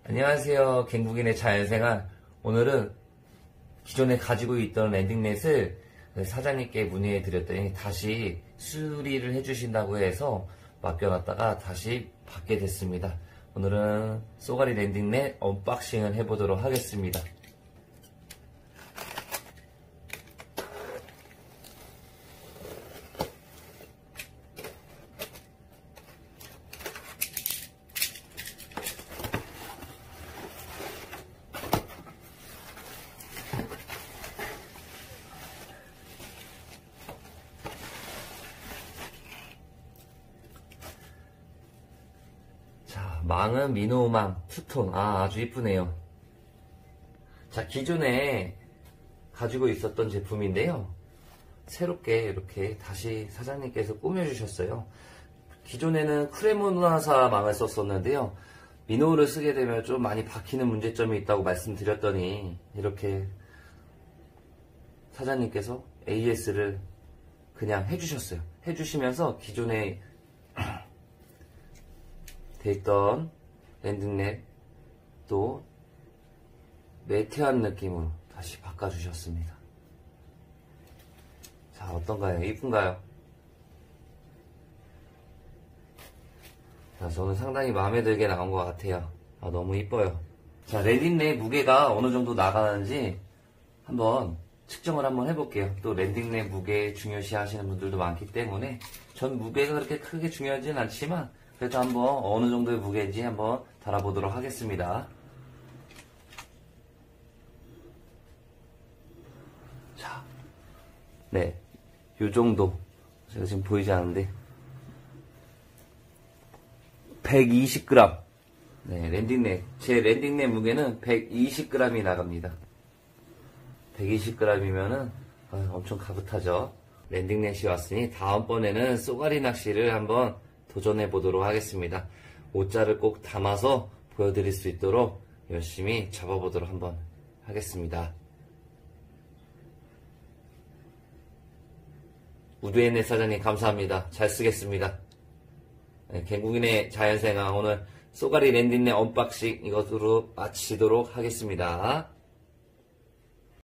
안녕하세요. 갱국인의 자연생활. 오늘은 기존에 가지고 있던 랜딩넷을 사장님께 문의해 드렸더니 다시 수리를 해주신다고 해서 맡겨놨다가 다시 받게 됐습니다. 오늘은 쏘가리 랜딩넷 언박싱을 해보도록 하겠습니다. 망은 미노망 투톤. 아주 이쁘네요. 자, 기존에 가지고 있었던 제품인데요. 새롭게 이렇게 다시 사장님께서 꾸며주셨어요. 기존에는 크레모나사 망을 썼었는데요. 미노를 쓰게 되면 좀 많이 박히는 문제점이 있다고 말씀드렸더니 이렇게 사장님께서 AS를 그냥 해주셨어요. 해주시면서 기존에 있던 랜딩넷 또 매트한 느낌으로 다시 바꿔주셨습니다. 자, 어떤가요? 이쁜가요? 자, 저는 상당히 마음에 들게 나온 것 같아요. 너무 이뻐요. 자, 랜딩넷 무게가 어느 정도 나가는지 한번 측정을 한번 해볼게요. 또 랜딩넷 무게 중요시 하시는 분들도 많기 때문에 전 무게가 그렇게 크게 중요하진 않지만 그래도 한번 어느 정도의 무게인지 한번 달아보도록 하겠습니다. 자, 네, 요 정도. 제가 지금 보이지 않는데 120g. 네, 랜딩넷. 제 랜딩넷 무게는 120g이 나갑니다. 120g이면은 엄청 가긋하죠. 랜딩넷이 왔으니 다음번에는 쏘가리 낚시를 한번 도전해 보도록 하겠습니다. 오자를 꼭 담아서 보여드릴 수 있도록 열심히 잡아보도록 한번 하겠습니다. 우드앤넷 사장님 감사합니다. 잘 쓰겠습니다. 네, 갱국인의 자연생활 오늘 쏘가리 랜딩넷 언박싱 이것으로 마치도록 하겠습니다.